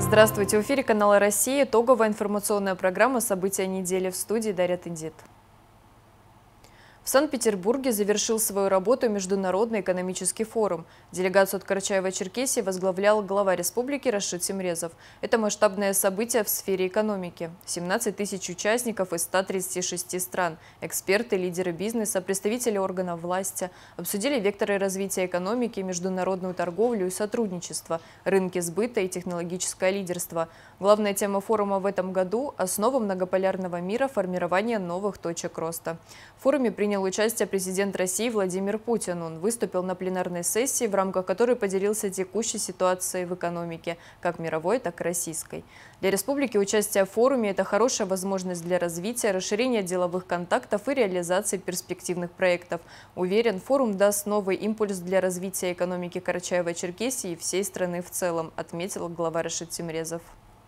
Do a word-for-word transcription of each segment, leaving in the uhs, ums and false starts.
Здравствуйте! В эфире канала «Россия». Итоговая информационная программа «События недели», в студии Дарья Тендит. В Санкт-Петербурге завершил свою работу Международный экономический форум. Делегацию от Карачаево-Черкесии возглавлял глава республики Рашид Тимрезов. Это масштабное событие в сфере экономики. семнадцать тысяч участников из ста тридцати шести стран. Эксперты, лидеры бизнеса, представители органов власти обсудили векторы развития экономики, международную торговлю и сотрудничество, рынки сбыта и технологическое лидерство. Главная тема форума в этом году – основа многополярного мира, формирование новых точек роста. В форуме принял участие президент России Владимир Путин. Он выступил на пленарной сессии, в рамках которой поделился текущей ситуацией в экономике, как мировой, так и российской. Для республики участие в форуме – это хорошая возможность для развития, расширения деловых контактов и реализации перспективных проектов. Уверен, форум даст новый импульс для развития экономики Карачаево-Черкесии и всей страны в целом, отметил глава Рашид Тимрезов.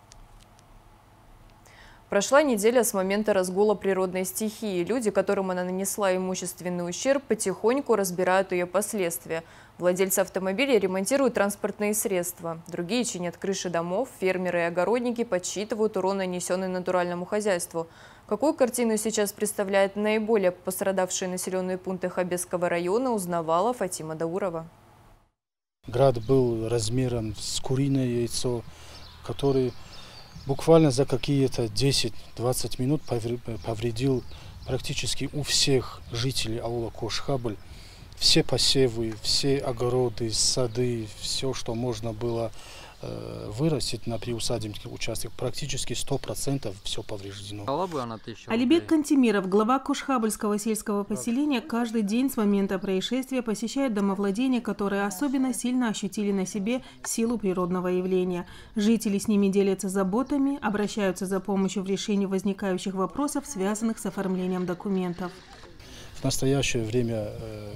Прошла неделя с момента разгула природной стихии. Люди, которым она нанесла имущественный ущерб, потихоньку разбирают ее последствия. Владельцы автомобилей ремонтируют транспортные средства. Другие чинят крыши домов, фермеры и огородники подсчитывают урон, нанесенный натуральному хозяйству. Какую картину сейчас представляют наиболее пострадавшие населенные пункты Хабесского района, узнавала Фатима Даурова. Град был размером с куриное яйцо, который буквально за какие-то десять-двадцать минут повредил практически у всех жителей аула Кошхабль все посевы, все огороды, сады, все, что можно было э, вырастить на приусадебных участках, практически сто процентов все повреждено. Алибек Кантемиров, глава Кошхабльского сельского поселения, каждый день с момента происшествия посещает домовладения, которые особенно сильно ощутили на себе силу природного явления. Жители с ними делятся заботами, обращаются за помощью в решении возникающих вопросов, связанных с оформлением документов. В настоящее время э,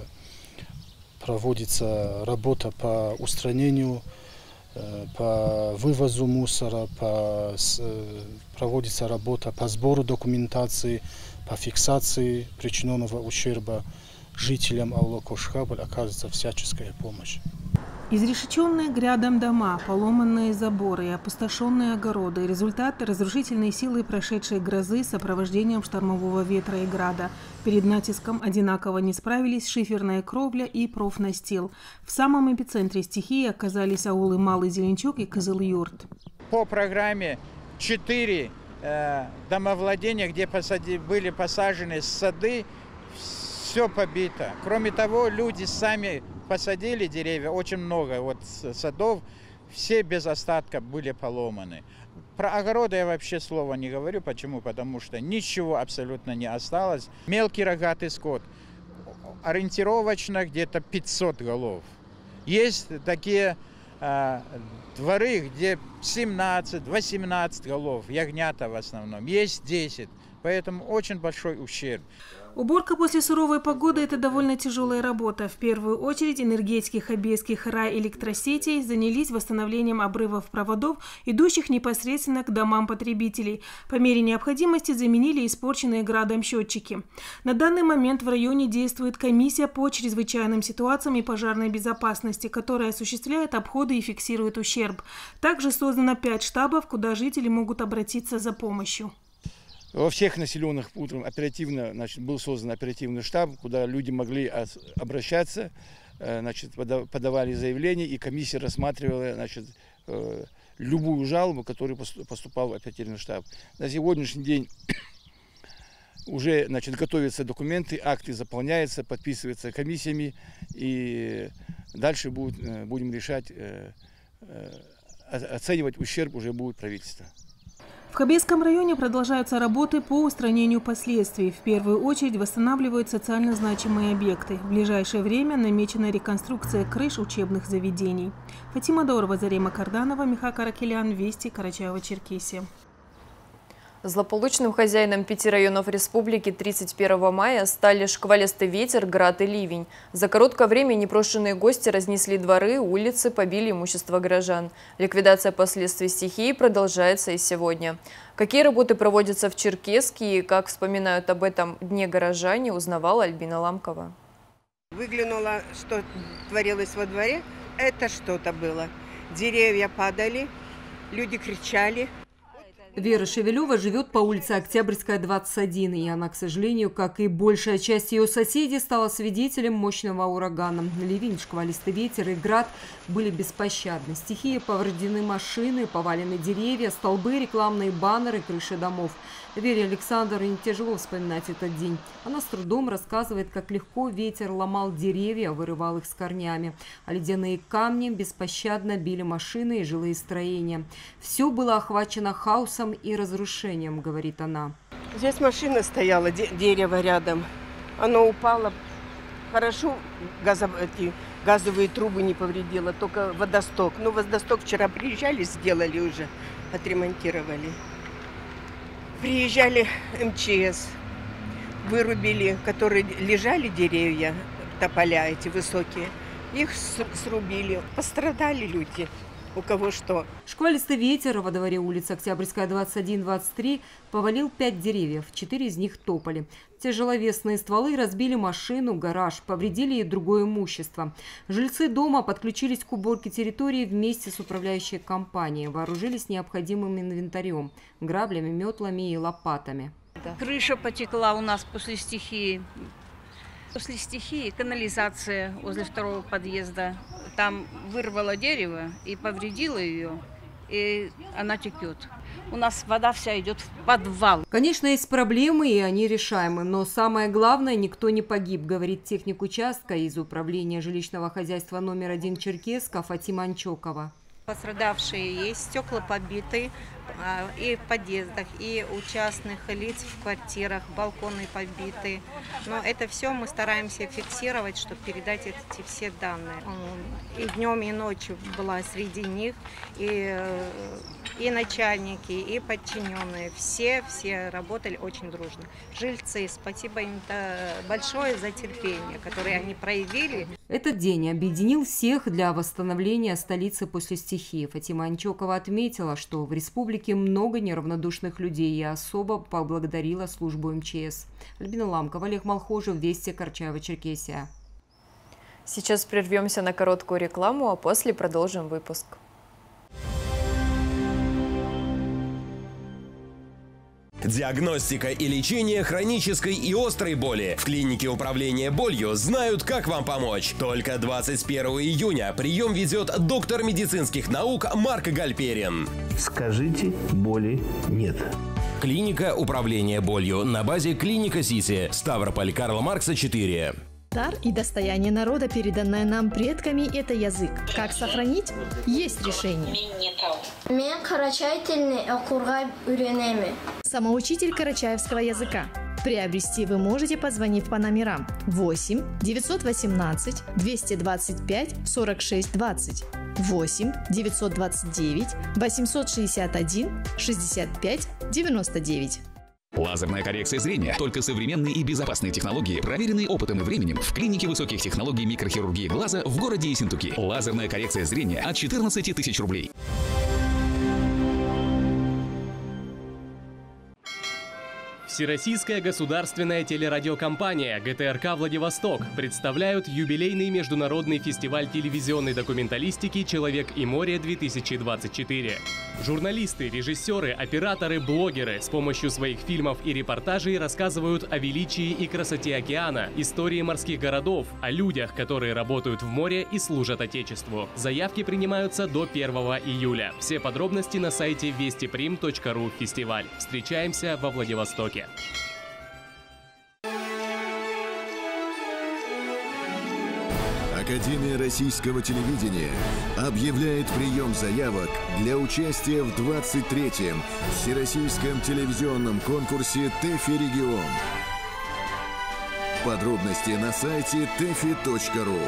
проводится работа по устранению, по вывозу мусора, по, проводится работа по сбору документации, по фиксации причиненного ущерба. Жителям аула Кошхабль оказывается всяческая помощь. Изрешеченные грядом дома, поломанные заборы и опустошенные огороды – результат разрушительной силы прошедшей грозы с сопровождением штормового ветра и града. Перед натиском одинаково не справились шиферная кровля и профнастил. В самом эпицентре стихии оказались аулы Малый Зеленчук и Кызыл-Юрт. По программе четыре э, домовладения, где посади, были посажены сады, все побито. Кроме того, люди сами посадили деревья, очень много вот садов, все без остатка были поломаны. Про огороды я вообще слова не говорю. Почему? Потому что ничего абсолютно не осталось. Мелкий рогатый скот, ориентировочно где-то пятьсот голов. Есть такие э, дворы, где семнадцать-восемнадцать голов, ягнята в основном, есть десять. Поэтому очень большой ущерб. Уборка после суровой погоды – это довольно тяжелая работа. В первую очередь энергетики хабесских райэлектросетей занялись восстановлением обрывов проводов, идущих непосредственно к домам потребителей. По мере необходимости заменили испорченные градом счетчики. На данный момент в районе действует комиссия по чрезвычайным ситуациям и пожарной безопасности, которая осуществляет обходы и фиксирует ущерб. Также создано пять штабов, куда жители могут обратиться за помощью. Во всех населенных пунктах оперативно, значит, был создан оперативный штаб, куда люди могли обращаться, значит, подавали заявления, и комиссия рассматривала, значит, любую жалобу, которая поступала в оперативный штаб. На сегодняшний день уже, значит, готовятся документы, акты заполняются, подписываются комиссиями, и дальше будет, будем решать, оценивать ущерб уже будет правительство. В Хабесском районе продолжаются работы по устранению последствий. В первую очередь восстанавливают социально значимые объекты. В ближайшее время намечена реконструкция крыш учебных заведений. Фатима Даурова, Зарема Карданова, Миха Каракелян, Вести, Карачаево-Черкесия. Злополучным хозяином пяти районов республики тридцать первого мая стали шквалистый ветер, град и ливень. За короткое время непрошенные гости разнесли дворы, улицы, побили имущество горожан. Ликвидация последствий стихии продолжается и сегодня. Какие работы проводятся в Черкесске и как вспоминают об этом дне горожане, узнавала Альбина Ламкова. Выглянула, что творилось во дворе. Это что-то было. Деревья падали. люди кричали. Вера Шевелева живет по улице Октябрьская, двадцать один, и она, к сожалению, как и большая часть ее соседей, стала свидетелем мощного урагана. Ливень, шквалистый ветер и град были беспощадны. Стихии повреждены машины, повалены деревья, столбы, рекламные баннеры, крыши домов. Вере Александровне тяжело вспоминать этот день. Она с трудом рассказывает, как легко ветер ломал деревья, вырывал их с корнями. А ледяные камни беспощадно били машины и жилые строения. Все было охвачено хаосом и разрушением, говорит она. Здесь машина стояла, де дерево рядом. Оно упало. Хорошо газов эти газовые трубы не повредило, только водосток. Ну, водосток вчера приезжали, сделали уже, отремонтировали. Приезжали эм че эс, вырубили, которые лежали деревья, тополя эти высокие, их срубили. Пострадали люди, у кого что. Шквалистый ветер во дворе улицы Октябрьская, двадцать один двадцать три повалил пять деревьев, четыре из них тополи. Тяжеловесные стволы разбили машину, гараж, повредили и другое имущество. Жильцы дома подключились к уборке территории вместе с управляющей компанией, вооружились необходимым инвентарем – граблями, метлами и лопатами. Крыша потекла у нас после стихии. После стихии канализация возле второго подъезда. Там вырвало дерево и повредило ее, и она текет. У нас вода вся идет в подвал. Конечно, есть проблемы, и они решаемы. Но самое главное, никто не погиб, говорит техник участка из управления жилищного хозяйства номер один Черкесска Фатима Анчокова. Пострадавшие есть, стекла побиты и в подъездах, и у частных лиц в квартирах, балконы побиты. Но это все мы стараемся фиксировать, чтобы передать эти все данные. И днем, и ночью была среди них и, и начальники, и подчиненные. Все, все работали очень дружно. Жильцы, спасибо им большое за терпение, которое они проявили. Этот день объединил всех для восстановления столицы после стихии. Фатима Анчокова отметила, что в республике много неравнодушных людей и особо поблагодарила службу эм че эс. Альбина Ламкова, Олег Малхожев, Вести, Карачаево-Черкесия. Сейчас прервемся на короткую рекламу, а после продолжим выпуск. Диагностика и лечение хронической и острой боли. В клинике управления болью знают, как вам помочь. Только двадцать первого июня прием ведет доктор медицинских наук Марк Гальперин. Скажите, боли нет. Клиника управления болью на базе Клиника Сити, Ставрополь, Карла Маркса, четыре. Дар и достояние народа, переданное нам предками, это язык. Как сохранить? Есть решение. Самоучитель карачаевского языка. Приобрести вы можете, позвонив по номерам восемь девятьсот восемнадцать двести двадцать пять сорок шесть двадцать, восемь девятьсот двадцать девять восемьсот шестьдесят один шестьдесят пять девяносто девять. Лазерная коррекция зрения. Только современные и безопасные технологии, проверенные опытом и временем в клинике высоких технологий микрохирургии глаза в городе Ессентуки. Лазерная коррекция зрения от четырнадцати тысяч рублей. Всероссийская государственная телерадиокомпания гэ тэ эр ка «Владивосток» представляют юбилейный международный фестиваль телевизионной документалистики «Человек и море-две тысячи двадцать четыре». Журналисты, режиссеры, операторы, блогеры с помощью своих фильмов и репортажей рассказывают о величии и красоте океана, истории морских городов, о людях, которые работают в море и служат Отечеству. Заявки принимаются до первого июля. Все подробности на сайте вестиприм точка ру фестиваль. Встречаемся во Владивостоке. Академия российского телевидения объявляет прием заявок для участия в двадцать третьем Всероссийском телевизионном конкурсе ТЭФИ «Регион». Подробности на сайте тэфи точка ру.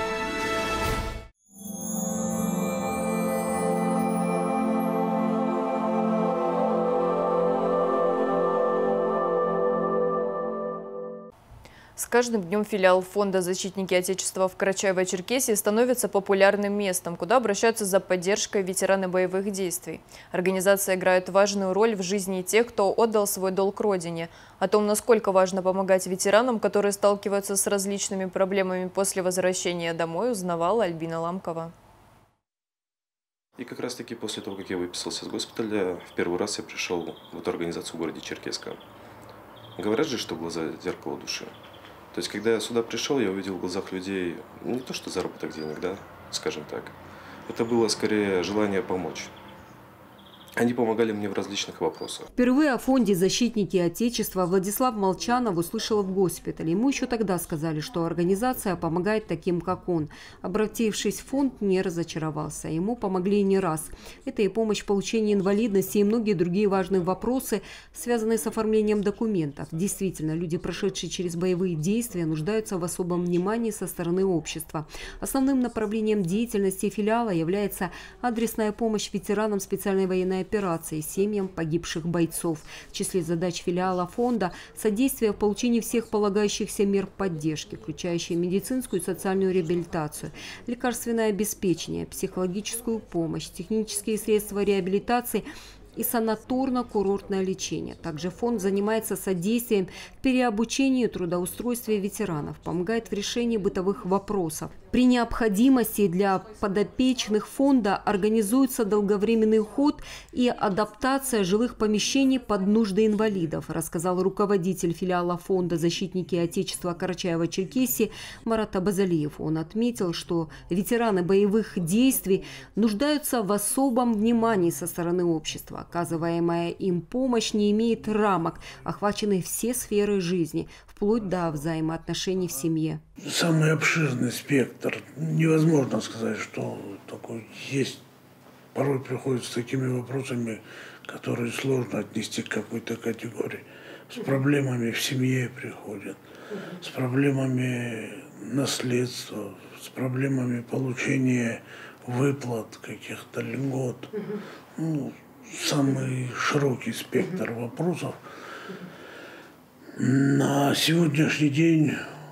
С каждым днем филиал фонда «Защитники Отечества» в Карачаево-Черкесии становится популярным местом, куда обращаются за поддержкой ветераны боевых действий. Организация играет важную роль в жизни тех, кто отдал свой долг Родине. О том, насколько важно помогать ветеранам, которые сталкиваются с различными проблемами после возвращения домой, узнавала Альбина Ламкова. И как раз таки после того, как я выписался из госпиталя, в первый раз я пришел в эту организацию в городе Черкесска. Говорят же, что глаза – зеркало души. То есть, когда я сюда пришел, я увидел в глазах людей не то что заработок денег, да, скажем так. Это было скорее желание помочь. Они помогали мне в различных вопросах. Впервые о фонде «Защитники Отечества» Владислав Молчанов услышал в госпитале. Ему еще тогда сказали, что организация помогает таким, как он. Обратившись в фонд, не разочаровался. Ему помогли не раз. Это и помощь в получении инвалидности, и многие другие важные вопросы, связанные с оформлением документов. Действительно, люди, прошедшие через боевые действия, нуждаются в особом внимании со стороны общества. Основным направлением деятельности филиала является адресная помощь ветеранам специальной военной операции, семьям погибших бойцов. В числе задач филиала фонда – содействие в получении всех полагающихся мер поддержки, включающие медицинскую и социальную реабилитацию, лекарственное обеспечение, психологическую помощь, технические средства реабилитации и санаторно-курортное лечение. Также фонд занимается содействием в переобучении и трудоустройстве ветеранов, помогает в решении бытовых вопросов. При необходимости для подопечных фонда организуется долговременный уход и адаптация жилых помещений под нужды инвалидов, рассказал руководитель филиала фонда «Защитники Отечества» Карачаево-Черкесии Марат Абазалиев. Он отметил, что ветераны боевых действий нуждаются в особом внимании со стороны общества. Оказываемая им помощь не имеет рамок, охвачены все сферы жизни, вплоть до взаимоотношений в семье. Самый обширный спектр. Невозможно сказать, что такой есть. Порой приходится с такими вопросами, которые сложно отнести к какой-то категории. С проблемами в семье приходят, с проблемами наследства, с проблемами получения выплат, каких-то льгот. Ну, самый широкий спектр вопросов. На сегодняшний день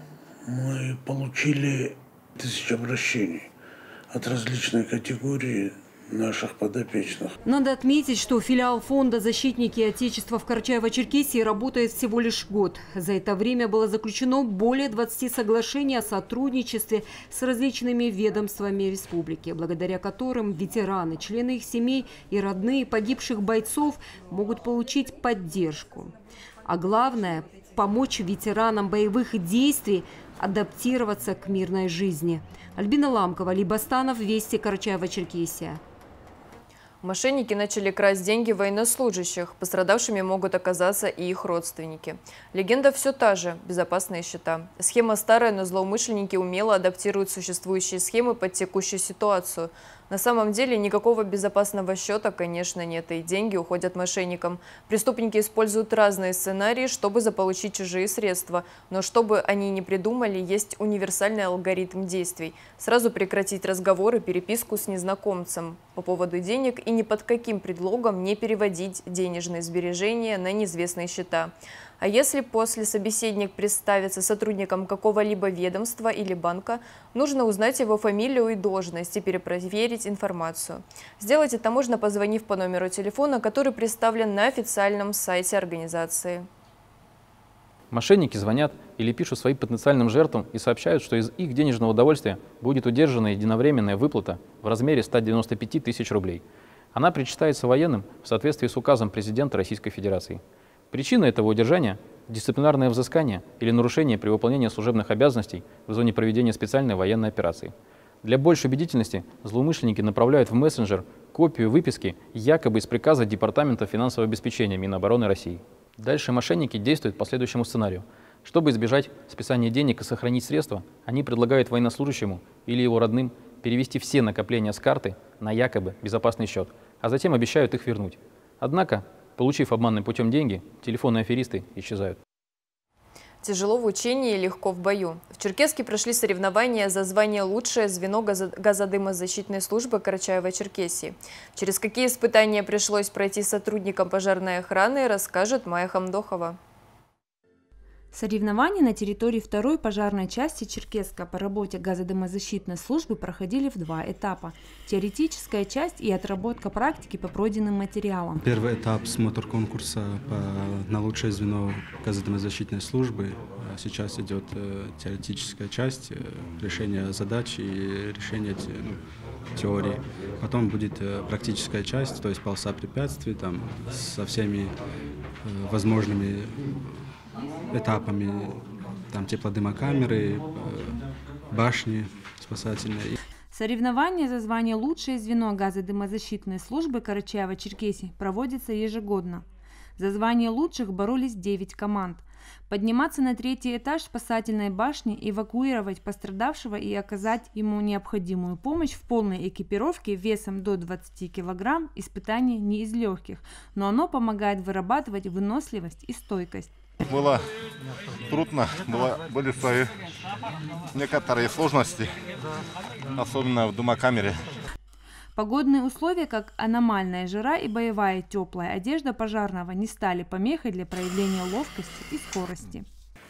мы получили тысячи обращений от различной категории наших подопечных. Надо отметить, что филиал фонда «Защитники Отечества» в Карачаево-Черкесии работает всего лишь год. За это время было заключено более двадцати соглашений о сотрудничестве с различными ведомствами республики, благодаря которым ветераны, члены их семей и родные погибших бойцов могут получить поддержку. А главное – помочь ветеранам боевых действий адаптироваться к мирной жизни. Альбина Ламкова, Либостанов, Вести, Карачаево-Черкесия. Мошенники начали красть деньги военнослужащих. Пострадавшими могут оказаться и их родственники. Легенда все та же – безопасные счета. Схема старая, но злоумышленники умело адаптируют существующие схемы под текущую ситуацию. На самом деле никакого безопасного счета, конечно, нет, и деньги уходят мошенникам. Преступники используют разные сценарии, чтобы заполучить чужие средства. Но чтобы они не придумали, есть универсальный алгоритм действий. Сразу прекратить разговоры, переписку с незнакомцем по поводу денег и ни под каким предлогом не переводить денежные сбережения на неизвестные счета. А если после собеседник представится сотрудником какого-либо ведомства или банка, нужно узнать его фамилию и должность и перепроверить информацию. Сделать это можно, позвонив по номеру телефона, который представлен на официальном сайте организации. Мошенники звонят или пишут своим потенциальным жертвам и сообщают, что из их денежного удовольствия будет удержана единовременная выплата в размере ста девяноста пяти тысяч рублей. Она причитается военным в соответствии с указом президента Российской Федерации. Причина этого удержания – дисциплинарное взыскание или нарушение при выполнении служебных обязанностей в зоне проведения специальной военной операции. Для большей убедительности злоумышленники направляют в мессенджер копию выписки якобы из приказа Департамента финансового обеспечения Минобороны России. Дальше мошенники действуют по следующему сценарию. Чтобы избежать списания денег и сохранить средства, они предлагают военнослужащему или его родным перевести все накопления с карты на якобы безопасный счет, а затем обещают их вернуть. Однако, получив обманным путем деньги, телефонные аферисты исчезают. Тяжело в учении, легко в бою. В Черкесске прошли соревнования за звание «Лучшее звено газодымозащитной службы Карачаево-Черкесии». Через какие испытания пришлось пройти сотрудникам пожарной охраны, расскажет Майя Хамдохова. Соревнования на территории второй пожарной части Черкесска по работе газодымозащитной службы проходили в два этапа. Теоретическая часть и отработка практики по пройденным материалам. Первый этап смотр конкурса по, на лучшее звено газодымозащитной службы. Сейчас идет теоретическая часть, решение задач и решение ну, теории. Потом будет практическая часть, то есть полоса препятствий там, со всеми возможными этапами, там теплодымокамеры, башни спасательные. Соревнования за звание «Лучшее звено газодымозащитной службы Карачаево-Черкесии» проводятся ежегодно. За звание лучших боролись девять команд. Подниматься на третий этаж спасательной башни, эвакуировать пострадавшего и оказать ему необходимую помощь в полной экипировке весом до двадцати килограмм – испытание не из легких, но оно помогает вырабатывать выносливость и стойкость. Было трудно, было, были свои некоторые сложности, особенно в дымокамере. Погодные условия, как аномальная жара и боевая теплая одежда пожарного, не стали помехой для проявления ловкости и скорости.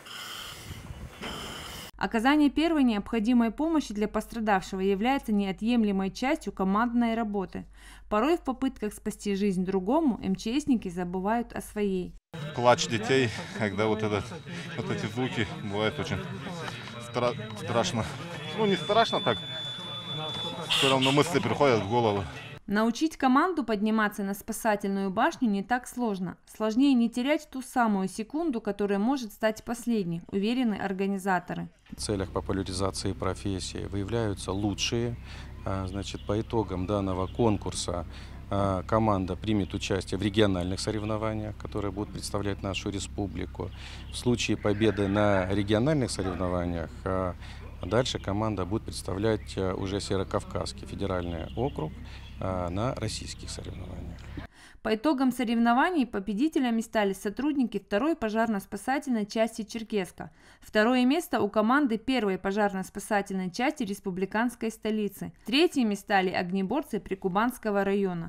Оказание первой необходимой помощи для пострадавшего является неотъемлемой частью командной работы. Порой в попытках спасти жизнь другому МЧСники забывают о своей. Плач детей, когда вот, этот, вот эти звуки, бывает очень стра страшно. Ну не страшно так. Все равно мысли приходят в голову. Научить команду подниматься на спасательную башню не так сложно. Сложнее не терять ту самую секунду, которая может стать последней, уверены организаторы. В целях популяризации профессии выявляются лучшие. Значит, по итогам данного конкурса команда примет участие в региональных соревнованиях, которые будут представлять нашу республику. В случае победы на региональных соревнованиях дальше команда будет представлять уже Северокавказский федеральный округ на российских соревнованиях. По итогам соревнований победителями стали сотрудники второй пожарно-спасательной части Черкеска. Второе место у команды первой пожарно-спасательной части республиканской столицы. Третьими стали огнеборцы Прикубанского района.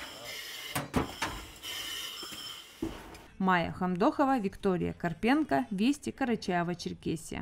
Майя Хамдохова, Виктория Карпенко, Вести, Карачаево-Черкесия.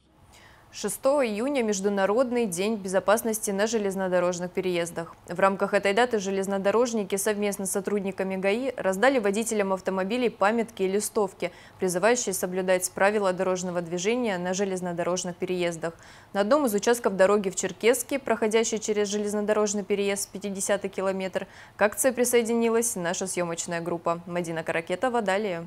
шестого июня – Международный день безопасности на железнодорожных переездах. В рамках этой даты железнодорожники совместно с сотрудниками ГАИ раздали водителям автомобилей памятки и листовки, призывающие соблюдать правила дорожного движения на железнодорожных переездах. На одном из участков дороги в Черкесске, проходящей через железнодорожный переезд пятидесятый километр, к акции присоединилась наша съемочная группа. Мадина Каракетова далее.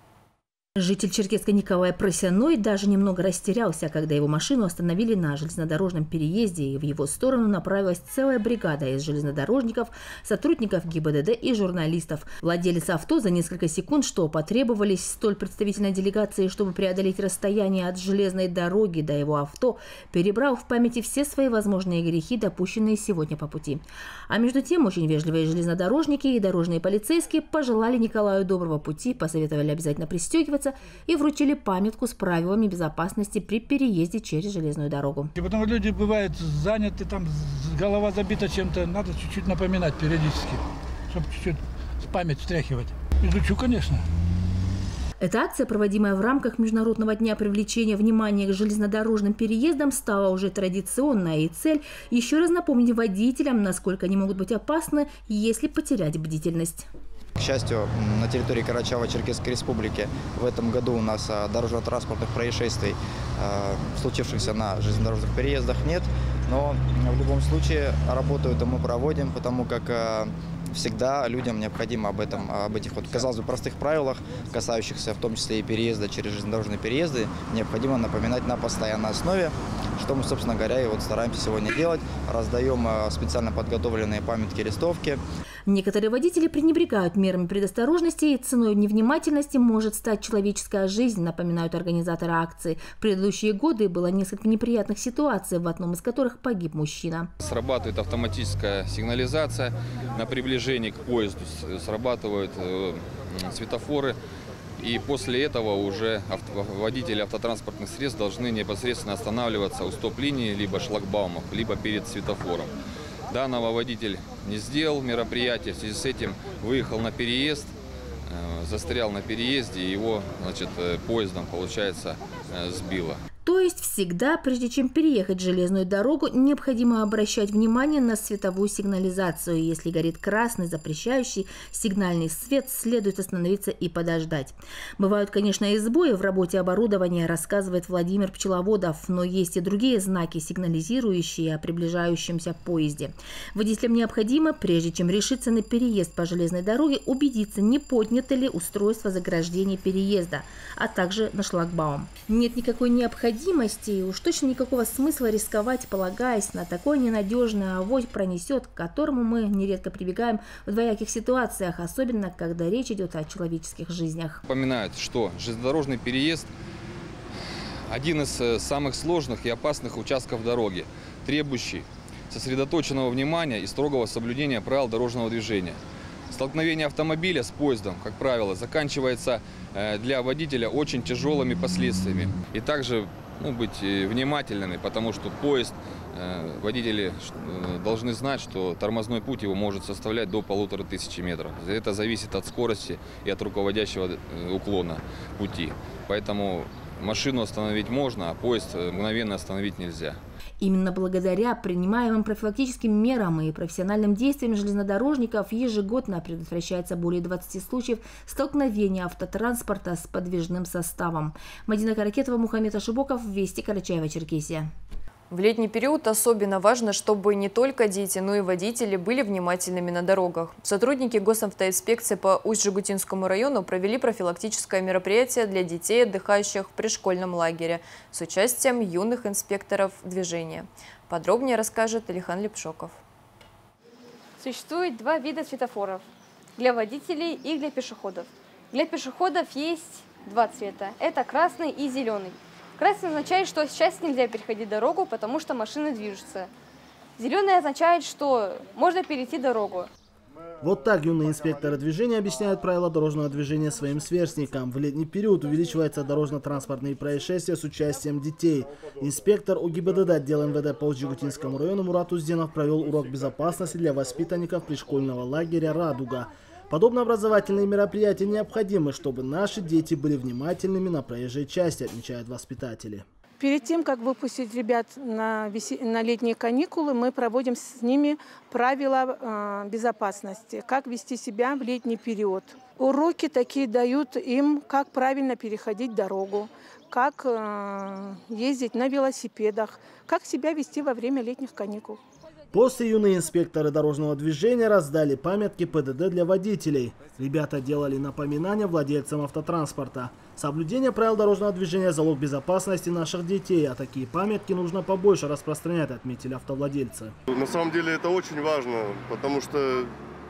Житель Черкесска Николай Просяной даже немного растерялся, когда его машину остановили на железнодорожном переезде, и в его сторону направилась целая бригада из железнодорожников, сотрудников ГИБДД и журналистов. Владелец авто за несколько секунд, что потребовались столь представительной делегации, чтобы преодолеть расстояние от железной дороги до его авто, перебрал в памяти все свои возможные грехи, допущенные сегодня по пути. А между тем очень вежливые железнодорожники и дорожные полицейские пожелали Николаю доброго пути, посоветовали обязательно пристегиваться и вручили памятку с правилами безопасности при переезде через железную дорогу. И потому люди бывают заняты, там голова забита чем-то, надо чуть-чуть напоминать периодически, чтобы чуть-чуть память встряхивать. Изучу, конечно. Эта акция, проводимая в рамках Международного дня привлечения внимания к железнодорожным переездам, стала уже традиционной, и цель – еще раз напомнить водителям, насколько они могут быть опасны, если потерять бдительность. К счастью, на территории Карачаево-Черкесской республики в этом году у нас дорожно-транспортных происшествий, случившихся на железнодорожных переездах, нет. Но в любом случае работу эту мы проводим, потому как всегда людям необходимо об этом, об этих, вот, казалось бы, простых правилах, касающихся в том числе и переезда через железнодорожные переезды, необходимо напоминать на постоянной основе, что мы, собственно говоря, и вот стараемся сегодня делать. Раздаем специально подготовленные памятки, листовки. Некоторые водители пренебрегают мерами предосторожности, и ценой невнимательности может стать человеческая жизнь, напоминают организаторы акции. В предыдущие годы было несколько неприятных ситуаций, в одном из которых погиб мужчина. Срабатывает автоматическая сигнализация на приближение к поезду, срабатывают светофоры. И после этого уже водители автотранспортных средств должны непосредственно останавливаться у стоп-линии, либо шлагбаумов, либо перед светофором. Данного водитель не сделал мероприятие, в связи с этим выехал на переезд, застрял на переезде, и его, значит, поездом, получается, сбило. То есть всегда, прежде чем переехать железную дорогу, необходимо обращать внимание на световую сигнализацию. Если горит красный запрещающий сигнальный свет, следует остановиться и подождать. Бывают, конечно, и сбои в работе оборудования, рассказывает Владимир Пчеловодов, но есть и другие знаки, сигнализирующие о приближающемся поезде. Водителям необходимо, прежде чем решиться на переезд по железной дороге, убедиться, не поднято ли устройство заграждения переезда, а также на шлагбаум. Нет никакой необходимости и уж точно никакого смысла рисковать, полагаясь на такое ненадежное авось пронесет, к которому мы нередко прибегаем в двояких ситуациях, особенно когда речь идет о человеческих жизнях. Напоминают, что железнодорожный переезд – один из самых сложных и опасных участков дороги, требующий сосредоточенного внимания и строгого соблюдения правил дорожного движения. Столкновение автомобиля с поездом, как правило, заканчивается для водителя очень тяжелыми последствиями. И также ну, быть внимательными, потому что поезд, водители должны знать, что тормозной путь его может составлять до полутора тысячи метров. Это зависит от скорости и от руководящего уклона пути. Поэтому машину остановить можно, а поезд мгновенно остановить нельзя. Именно благодаря принимаемым профилактическим мерам и профессиональным действиям железнодорожников ежегодно предотвращается более двадцати случаев столкновения автотранспорта с подвижным составом. Мадина Каракетова, Мухаммед Ашибоков, Вести, Карачаево-Черкесия. В летний период особенно важно, чтобы не только дети, но и водители были внимательными на дорогах. Сотрудники госавтоинспекции по Усть-Жигутинскому району провели профилактическое мероприятие для детей, отдыхающих в пришкольном лагере, с участием юных инспекторов движения. Подробнее расскажет Алихан Лепшоков. Существует два вида светофоров – для водителей и для пешеходов. Для пешеходов есть два цвета – это красный и зеленый. Красный означает, что сейчас нельзя переходить дорогу, потому что машины движутся. Зеленый означает, что можно перейти дорогу. Вот так юные инспекторы движения объясняют правила дорожного движения своим сверстникам. В летний период увеличиваются дорожно-транспортные происшествия с участием детей. Инспектор УГИБДД отдела МВД по Усть-Жигутинскому району Мурат Узденов провел урок безопасности для воспитанников пришкольного лагеря «Радуга». Подобные образовательные мероприятия необходимы, чтобы наши дети были внимательными на проезжей части, отмечают воспитатели. Перед тем, как выпустить ребят на, веси... на летние каникулы, мы проводим с ними правила э, безопасности, как вести себя в летний период. Уроки такие дают им, как правильно переходить дорогу, как э, ездить на велосипедах, как себя вести во время летних каникул. После юные инспекторы дорожного движения раздали памятки ПДД для водителей. Ребята делали напоминания владельцам автотранспорта. Соблюдение правил дорожного движения – залог безопасности наших детей, а такие памятки нужно побольше распространять, отметили автовладельцы. На самом деле это очень важно, потому что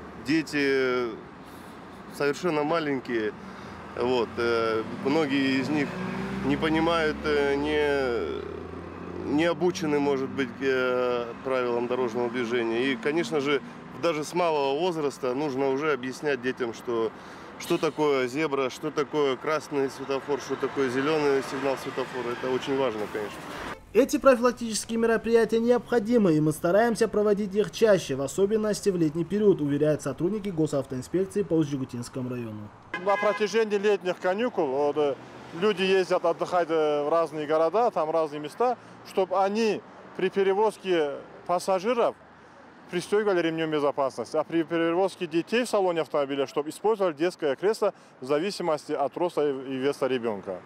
дети совершенно маленькие. Вот, многие из них не понимают, не... не обучены, может быть, правилам дорожного движения. И, конечно же, даже с малого возраста нужно уже объяснять детям, что, что такое зебра, что такое красный светофор, что такое зеленый сигнал светофора. Это очень важно, конечно. Эти профилактические мероприятия необходимы, и мы стараемся проводить их чаще, в особенности в летний период, уверяют сотрудники госавтоинспекции по Усть-Жигутинскому району. На протяжении летних каникул вот, люди ездят отдыхать в разные города, там разные места, чтобы они при перевозке пассажиров пристегивали ремнем безопасности, а при перевозке детей в салоне автомобиля, чтобы использовали детское кресло в зависимости от роста и веса ребенка.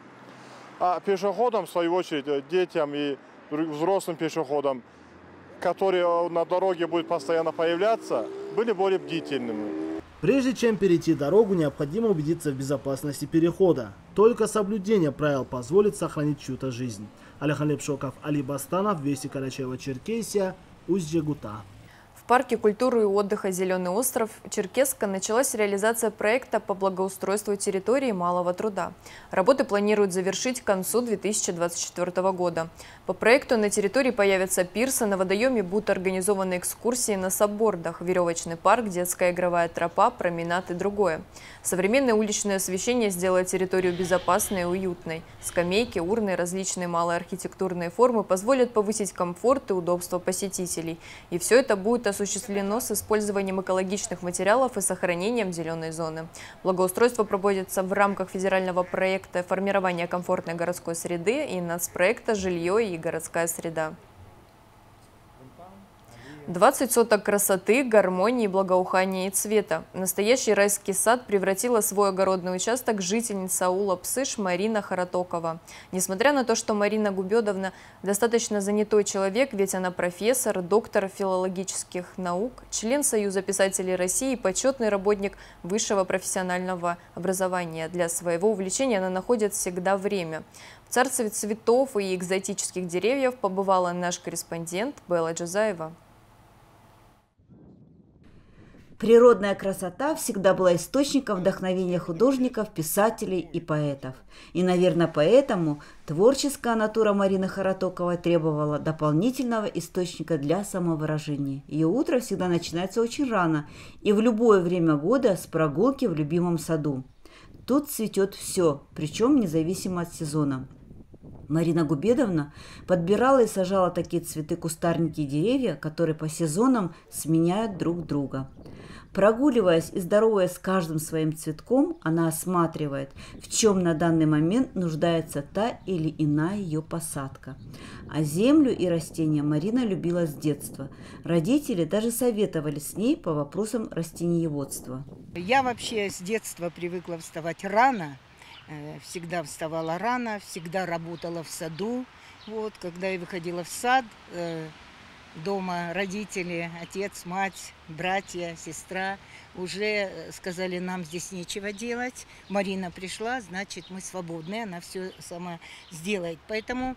А пешеходам, в свою очередь, детям и взрослым пешеходам, которые на дороге будут постоянно появляться, были более бдительными. Прежде чем перейти дорогу, необходимо убедиться в безопасности перехода. Только соблюдение правил позволит сохранить чью-то жизнь. Алихан Лепшоков, Али Бастанов, Вести, Карачаево-Черкесия, Усть-Жигута. В парке культуры и отдыха «Зеленый остров» Черкесска началась реализация проекта по благоустройству территории малого труда. Работы планируют завершить к концу две тысячи двадцать четвёртого года. По проекту на территории появятся пирсы, на водоеме будут организованы экскурсии на саббордах, веревочный парк, детская игровая тропа, променад и другое. Современное уличное освещение сделает территорию безопасной и уютной. Скамейки, урны, различные малые архитектурные формы позволят повысить комфорт и удобство посетителей. И все это будет осуществляться осуществлено с использованием экологичных материалов и сохранением зеленой зоны. Благоустройство проводится в рамках федерального проекта формирования комфортной городской среды и нацпроекта «Жилье и городская среда». двадцать соток красоты, гармонии, благоухания и цвета. Настоящий райский сад превратила свой огородный участок жительница аула Псыш Марина Харатокова. Несмотря на то, что Марина Губедовна достаточно занятой человек, ведь она профессор, доктор филологических наук, член Союза писателей России и почетный работник высшего профессионального образования. Для своего увлечения она находит всегда время. В царстве цветов и экзотических деревьев побывала наш корреспондент Белла Джазаева. Природная красота всегда была источником вдохновения художников, писателей и поэтов. И, наверное, поэтому творческая натура Марины Харатоковой требовала дополнительного источника для самовыражения. Ее утро всегда начинается очень рано и в любое время года с прогулки в любимом саду. Тут цветет все, причем независимо от сезона. Марина Губедовна подбирала и сажала такие цветы, кустарники и деревья, которые по сезонам сменяют друг друга. Прогуливаясь и здороваясь с каждым своим цветком, она осматривает, в чем на данный момент нуждается та или иная ее посадка. А землю и растения Марина любила с детства. Родители даже советовали с ней по вопросам растениеводства. Я вообще с детства привыкла вставать рано. Всегда вставала рано, всегда работала в саду. Вот, когда я выходила в сад, дома родители, отец, мать, братья, сестра уже сказали, нам здесь нечего делать. Марина пришла, значит, мы свободны, она все сама сделает. Поэтому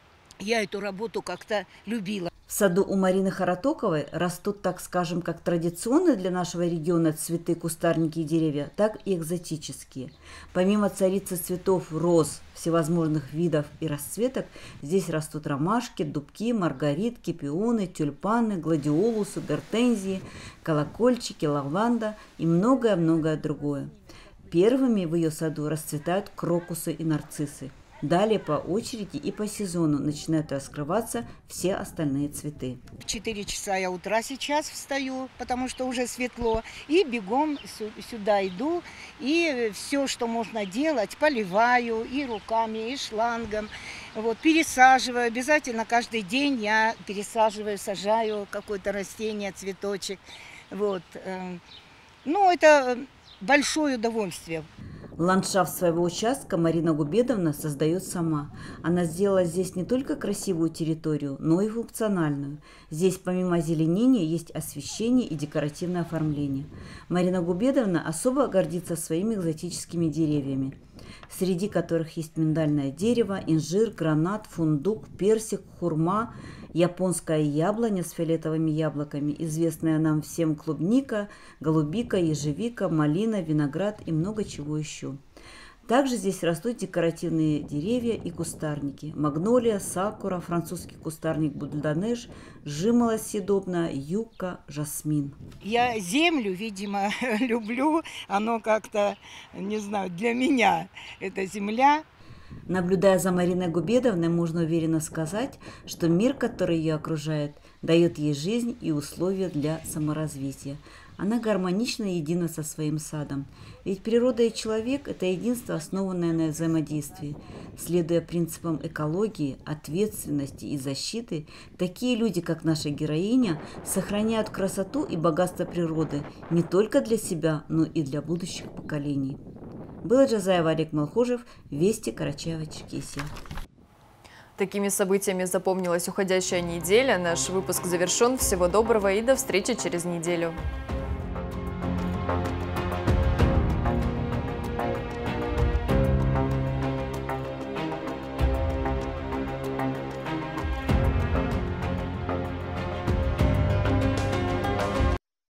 я эту работу как-то любила. В саду у Марины Харатоковой растут, так скажем, как традиционные для нашего региона цветы, кустарники и деревья, так и экзотические. Помимо царицы цветов, роз всевозможных видов и расцветок, здесь растут ромашки, дубки, маргаритки, пионы, тюльпаны, гладиолусы, гортензии, колокольчики, лаванда и многое-многое другое. Первыми в ее саду расцветают крокусы и нарциссы. Далее по очереди и по сезону начинают раскрываться все остальные цветы. В четыре часа я утра сейчас встаю, потому что уже светло, и бегом сюда иду, и все, что можно делать, поливаю и руками, и шлангом, вот, пересаживаю. Обязательно каждый день я пересаживаю, сажаю какое-то растение, цветочек. Вот. Ну, это большое удовольствие. Ландшафт своего участка Марина Губедовна создает сама. Она сделала здесь не только красивую территорию, но и функциональную. Здесь помимо озеленения есть освещение и декоративное оформление. Марина Губедовна особо гордится своими экзотическими деревьями, среди которых есть миндальное дерево, инжир, гранат, фундук, персик, хурма, японская яблоня с фиолетовыми яблоками, известная нам всем клубника, голубика, ежевика, малина, виноград и много чего еще. Также здесь растут декоративные деревья и кустарники. Магнолия, сакура, французский кустарник бульдонеж, жимолость съедобная, юкка, жасмин. Я землю, видимо, люблю. Оно как-то, не знаю, для меня это земля. Наблюдая за Мариной Губедовной, можно уверенно сказать, что мир, который ее окружает, дает ей жизнь и условия для саморазвития. Она гармонично едина со своим садом. Ведь природа и человек – это единство, основанное на взаимодействии. Следуя принципам экологии, ответственности и защиты, такие люди, как наша героиня, сохраняют красоту и богатство природы не только для себя, но и для будущих поколений. Белла Джазаева, Олег Малхожев, Вести, Карачаево-Черкесия. Такими событиями запомнилась уходящая неделя. Наш выпуск завершен. Всего доброго и до встречи через неделю.